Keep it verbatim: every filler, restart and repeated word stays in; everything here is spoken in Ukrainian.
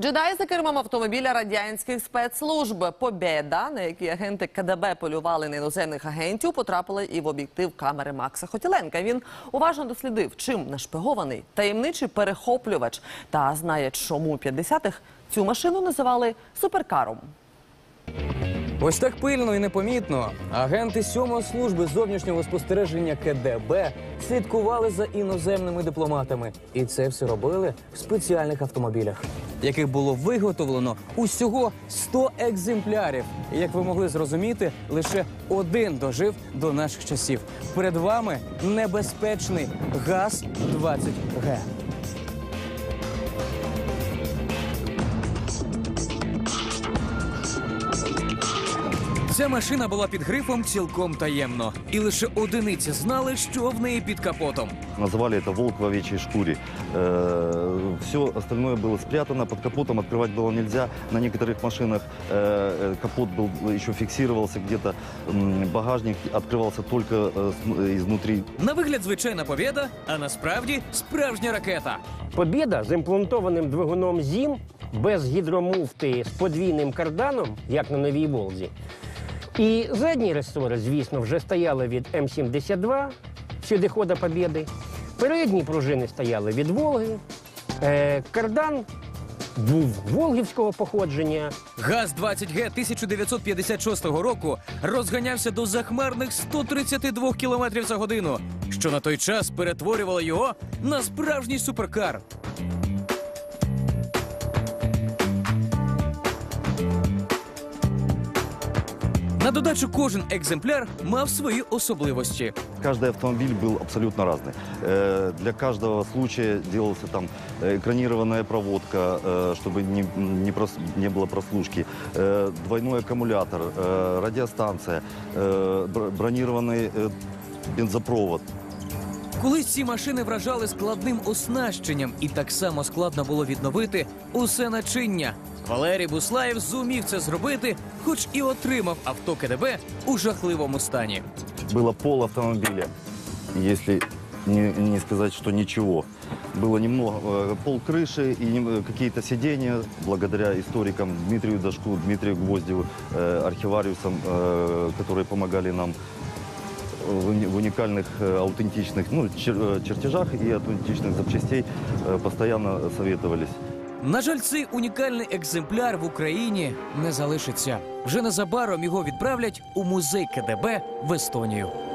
Джедай за кермом автомобіля радянських спецслужб. Побєда, на якій агенти ка де бе полювали на іноземних агентів, потрапила і в об'єктив камери Макса Хотіленка. Він уважно дослідив, чим нашпигований таємничий перехоплювач. Та знає, чому у п'ятдесятих цю машину називали суперкаром. Ось так пильно і непомітно агенти сьомої служби зовнішнього спостереження ка де бе слідкували за іноземними дипломатами. І це все робили в спеціальних автомобілях, яких було виготовлено усього сто екземплярів. І, як ви могли зрозуміти, лише один дожив до наших часів. Перед вами небезпечний ГАЗ двадцять ге. Ця машина була під грифом цілком таємно. І лише одиниці знали, що в неї під капотом. Называли это «волк в овечьей шкуре». Э, все остальное было спрятано, под капотом открывать было нельзя. На некоторых машинах э, капот был, еще фиксировался где-то, э, багажник открывался только э, изнутри. На вигляд звичайна «Побєда», а насправді справжня ракета. «Побєда» з імплантованим двигуном ЗІМ, без гідромуфти, з подвійним карданом, як на новій «Волзі». І задні ресори, звісно, вже стояли від ем сімдесят два, сюдихода «Побєди». Передні пружини стояли від «Волги». Е, кардан був волгівського походження. ГАЗ двадцять ге тисяча дев'ятсот п'ятдесят шостого року розганявся до захмарних сто тридцять два кілометрів за годину, що на той час перетворювало його на справжній суперкар. На додачу, кожен екземпляр мав свої особливості. Каждый автомобиль был абсолютно разный. Э, для каждого случая делался там экранированная проводка, э, чтобы не, не, прос, не было прослушки, э, двойной аккумулятор, э, радиостанция, э, бронированный э, бензопровод. Колись ці машини вражали складним оснащенням, і так само складно було відновити усе начиння. Валерій Буслаєв зумів це зробити, хоч і отримав авто ка де бе у жахливому стані. Было пол автомобиля, если не, не сказать, что ничего. Было немного, э, пол крыши и не, какие-то сиденья, благодаря историкам Дмитрию Дашку, Дмитрию Гвоздеву, э, архивариусам, э, которые помогали нам в уникальных, аутентичных, ну, чертежах и аутентичных запчастей постоянно советовались. На жаль, цей унікальний екземпляр в Україні не залишиться. Вже незабаром його відправлять у музей ка де бе в Естонію.